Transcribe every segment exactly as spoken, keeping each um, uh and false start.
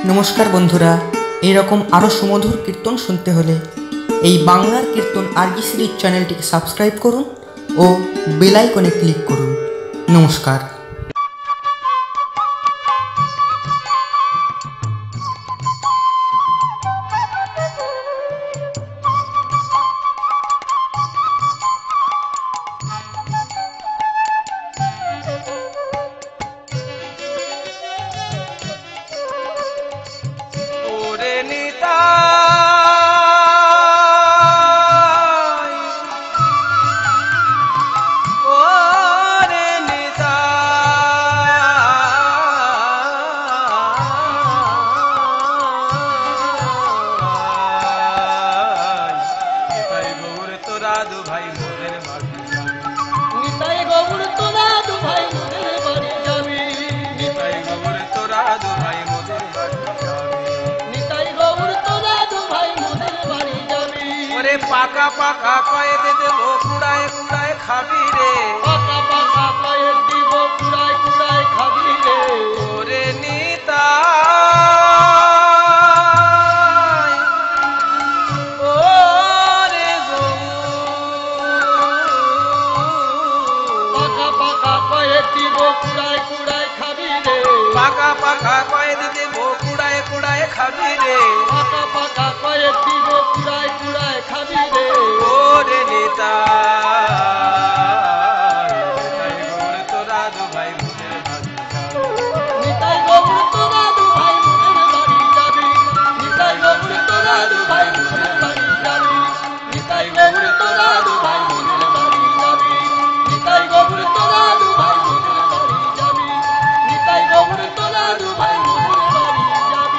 নমস্কার বন্ধুরা, এইরকম আরও সুমধুর কীর্তন শুনতে হলে এই বাংলার কীর্তন আরজি সিরিজ চ্যানেলটিকে সাবস্ক্রাইব করুন ও বেল আইকনে ক্লিক করুন। নমস্কার। পাকা পাকা কয়ে দেব কুড়ায় কুড়ায় খাবি রে, পাকা পাকা কয়ে দিব কুড়ায় কুড়ায় খাবি রে। ওরে নিতাই ওরে গো, পাকা পাকা কয়ে দিব কুড়ায় কুড়ায় খাবি রে, পাকা পাকা কয়ে দেব কুড়ায় কুড়ায় খাবি রে, পাকা পাকা কয়ে দিব কুড়ায় কুড়ায় খাবি রে। ওরে নিতাই নিতাই গৌর তোরা দু ভাই মোদের বাড়ি যাবি, নিতাই গৌর তোরা দু ভাই মোদের বাড়ি যাবি, নিতাই গৌর তোরা দু ভাই মোদের বাড়ি যাবি, নিতাই গৌর তোরা দু ভাই মোদের বাড়ি যাবি, নিতাই গৌর তোরা দু ভাই মোদের বাড়ি যাবি, নিতাই গৌর তোরা দু ভাই মোদের বাড়ি যাবি।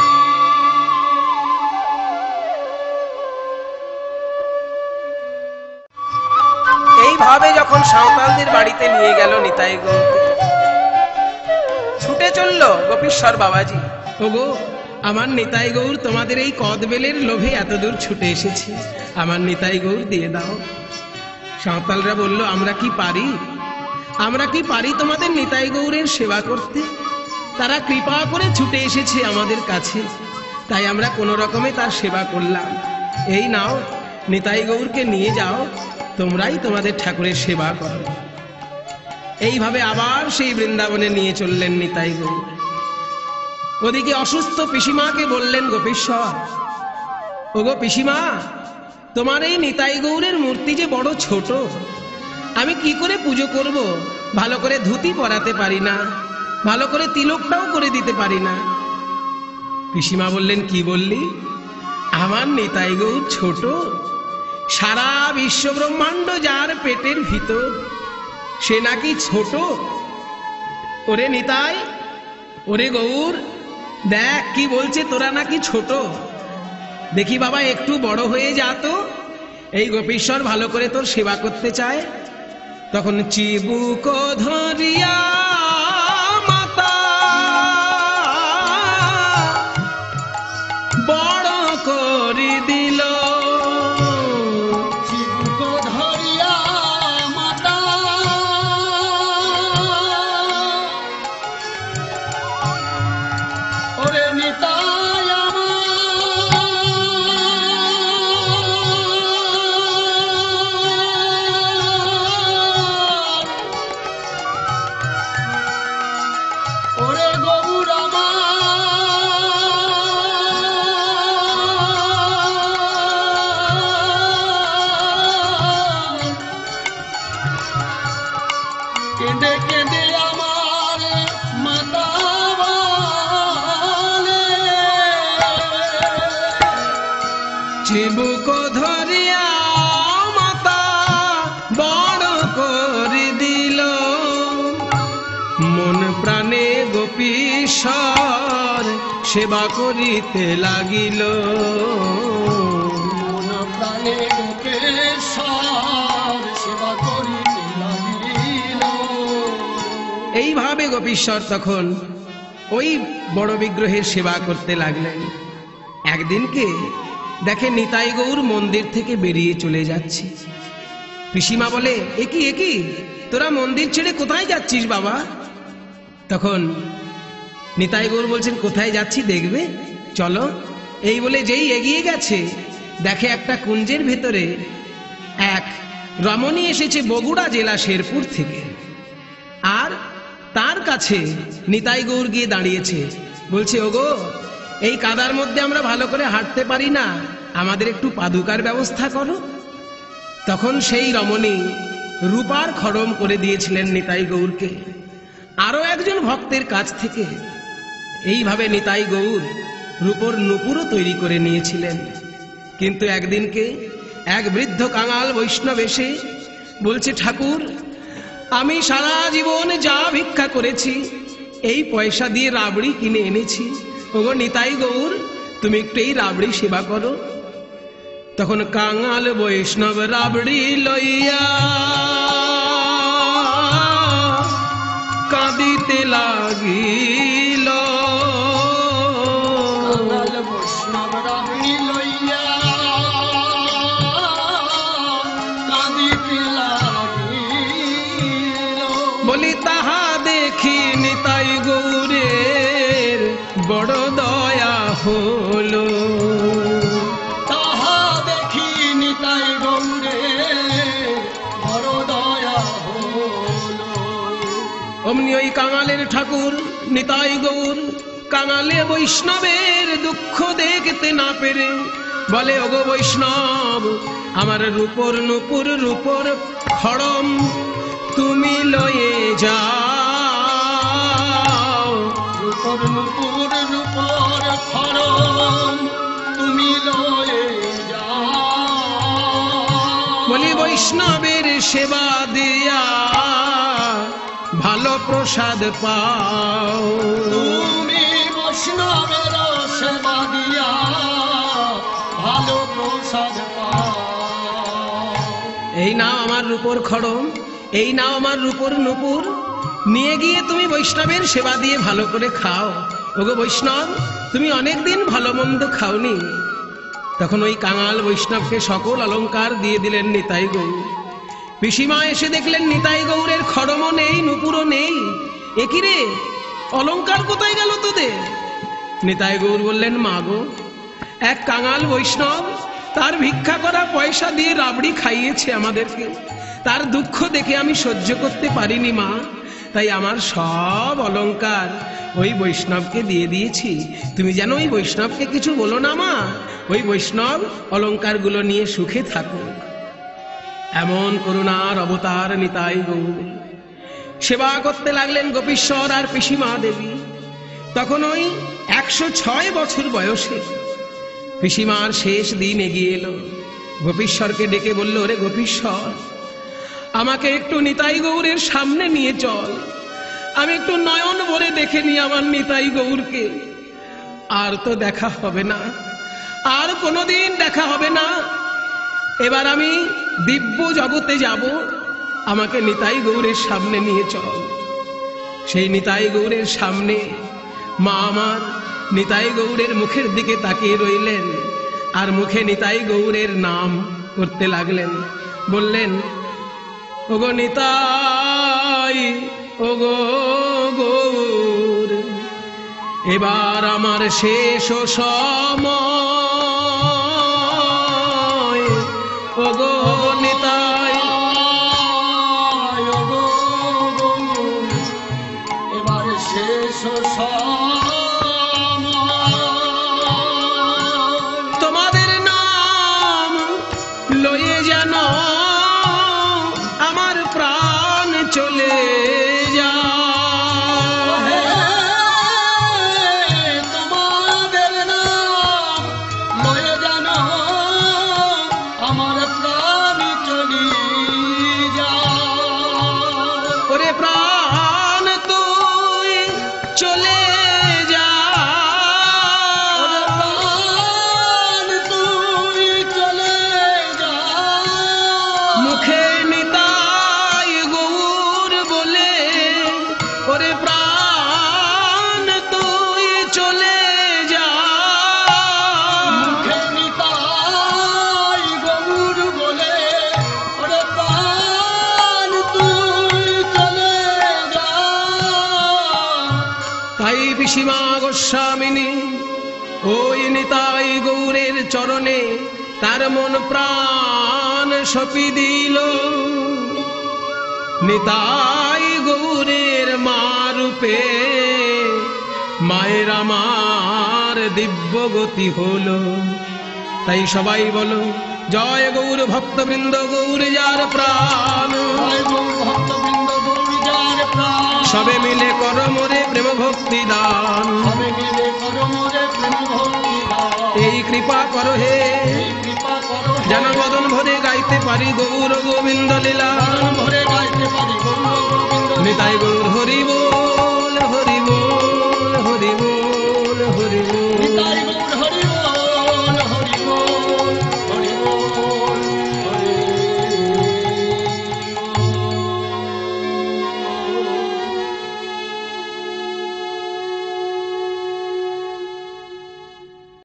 এইভাবে যখন সাঁওতালদের বাড়িতে নিয়ে গেল নিতাই গৌরকে, ছুটে চলল গোপীশ্বর বাবাজি। ওগো আমার নিতাই গৌর তোমাদের এই কদবেলের লোভে এতদূর ছুটে এসেছি, আমার নিতাই গৌর দিয়ে দাও। সাঁওতালরা বলল, আমরা কি পারি আমরা কি পারি তোমাদের নিতাই গৌরের সেবা করতে? তারা কৃপা করে ছুটে এসেছে আমাদের কাছে, তাই আমরা কোনো রকমে তার সেবা করলাম। এই নাও, নিতাই গৌরকে নিয়ে যাও, তোমরাই তোমাদের ঠাকুরের সেবা করো। এইভাবে আবার সেই বৃন্দাবনে নিয়ে চললেন নিতাই গৌর। ওদিকে অসুস্থ পিসিমাকে বললেন গোপীশ্বর, ওগো পিসিমা, তোমার এই নিতাই গৌরের মূর্তি যে বড় ছোট, আমি কি করে পুজো করব? ভালো করে ধুতি পরাতে পারি না, ভালো করে তিলকটাও করে দিতে পারি না। পিসিমা বললেন, কি বললি? আমার নিতাই গৌর ছোট? সারা বিশ্ব ব্রহ্মাণ্ড যার পেটের ভিতর, সে নাকি ছোট? ওরে নিতাই, ওরে গৌর, দেখ কি বলছে, তোরা নাকি ছোট। দেখি বাবা একটু বড় হয়ে যা তো, এই গোপীশ্বর ভালো করে তোর সেবা করতে চায়। তখন চিবুক ধরিয়া মাতা বড় করে দিল, চিবুক ধরিয়া মাতা বড় করে দিল, মন প্রাণে গোপীশ্বর সেবা করিতে লাগিল, মন প্রাণে গোপীশ্বর সেবা করিতে লাগিল। এইভাবে গোপীশ্বর তখন ওই বড় বিগ্রহের সেবা করতে লাগলেন। একদিনকে দেখে নিতাই গৌর মন্দির থেকে বেরিয়ে চলে যাচ্ছে। পিসিমা বলে, একি একি তোরা মন্দির ছেড়ে কোথায় যাচ্ছিস বাবা? তখন নিতাই গৌর বলছেন কোথায় যাচ্ছি দেখবে, চলো। এই বলে যেই এগিয়ে গেছে, দেখে একটা কুঞ্জের ভেতরে এক রমণী এসেছে বগুড়া জেলা শেরপুর থেকে। আর তার কাছে নিতাই গৌর গিয়ে দাঁড়িয়েছে, বলছে ওগো, এই কাদার মধ্যে আমরা ভালো করে হাঁটতে পারি না, আমাদের একটু পাদুকার ব্যবস্থা করো। তখন সেই রমণী রূপার খড়ম করে দিয়েছিলেন নিতাই গৌরকে আরো একজন ভক্তের কাছ থেকে। এইভাবে নিতাই গৌর রূপর নুপুরও তৈরি করে নিয়েছিলেন। কিন্তু একদিনকে এক বৃদ্ধ কাঙাল বৈষ্ণব এসে বলছে, ঠাকুর, আমি সারা জীবন যা ভিক্ষা করেছি এই পয়সা দিয়ে রাবড়ি কিনে এনেছি, ওগো নিতাই গৌর, তুমি একটু এই রাবড়ি সেবা করো। তখন কাঙাল বৈষ্ণব রাবড়ি লইয়া কাঁদিতে লাগিল। কাঙাল বৈষ্ণব রাবড়ি লইয়া কাঁদিতে লাগিল। বলি তাহা দেখি নিতাই গৌরের বড় দয়া হলো। তাহা দেখি নিতাই গৌরের বড় দয়া হলো। অমনি ওই কাঙালের ঠাকুর নিতাই গৌর কাঙালে বৈষ্ণবের দুঃখ দেখতে না পেরে বলে, ওগো বৈষ্ণব, আমার রূপর নুপুর রূপর খড়ম তুমি লয়ে যাও। রূপর নুপুর রূপর খড়ম তুমি লয়ে যাও। বলি বৈষ্ণবের সেবা দিয়া ভালো প্রসাদ পাও। তুমি বৈষ্ণবের সেবা দিয়া ভালো প্রসাদ পাও। এই নাও আমার রূপর খড়ম, এই নাও আমার রূপর নুপুর, নিয়ে গিয়ে তুমি বৈষ্ণবের সেবা দিয়ে ভালো করে খাও। ওগো বৈষ্ণব, তুমি অনেকদিন ভালো মন্দ খাওনি। তখন ওই কাঙাল বৈষ্ণবকে সকল অলংকার দিয়ে দিলেন নিতাই গৌর। পিসিমা এসে দেখলেন নিতাই গৌরের খড়মও নেই, নুপুরও নেই। একি রে, অলংকার কোথায় গেল তোদের? নিতাই গৌর বললেন, মা গো, এক কাঙাল বৈষ্ণব তার ভিক্ষা করা পয়সা দিয়ে রাবড়ি খাইয়েছে আমাদেরকে, তার দুঃখ দেখে আমি সহ্য করতে পারিনি মা, তাই আমার সব অলংকার ওই বৈষ্ণবকে দিয়ে দিয়েছি। তুমি যেন ওই বৈষ্ণবকে কিছু বলো না মা, ওই বৈষ্ণব অলংকারগুলো নিয়ে সুখে থাকো। এমন করুণার অবতার নিতাই গৌর। সেবা করতে লাগলেন গোপীশ্বর আর পিসিমা দেবী। তখন ওই একশো ছয় বছর বয়সে পিসিমার শেষ দিন এগিয়ে এলো। গোপীশ্বরকে ডেকে বলল, ওরে গোপীশ্বর, আমাকে একটু নিতাই গৌরের সামনে নিয়ে চল, আমি একটু নয়ন ভরে দেখে নি আমার নিতাই গৌরকে। আর তো দেখা হবে না, আর কোনোদিন দেখা হবে না। এবার আমি দিব্য জগতে যাব, আমাকে নিতাই গৌরের সামনে নিয়ে চল। সেই নিতাই গৌরের সামনে মা আমার নিতাই গৌরের মুখের দিকে তাকিয়ে রইলেন, আর মুখে নিতাই গৌরের নাম করতে লাগলেন। বললেন, ওগো নিতাই, ওগো গৌর, এবার আমার শেষ সময়। ওগো নিতাই, ওগো গৌর, এবার শেষ সময়। তোমাদের নাম লয়ে যেন আমার প্রাণ চলে যায়। তোমাদের নাম লয়ে যেন আমার প্রাণ চলি যায়। ওরে প্রাণ তুই চলে যা, প্রাণ তুই চলে যা। মুখে নিতাই গৌর বলে, ওরে প্রাণ তুই চলে যা। মুখে নিতাই গৌর বলে, ওরে প্রাণ তুই চলে যা। তাই সীমা গোস্বামিনী ওই নিতাই গৌরের চরণে তার মন প্রাণ সপি দিল। নিতাই গৌরের মা রূপে মায়ের আমার দিব্য গতি হলো। তাই সবাই বলো জয় গৌর ভক্তবৃন্দ, গৌর যার প্রাণ। সবে মিলে করো মোরে প্রেম ভক্তি দান। এই কৃপা করো হে যেন বদন ভরে গাইতে পারি গৌর গোবিন্দ লীলা। নিতাই গৌর হরি বল, হরি বল, হরি বল, হরি বল।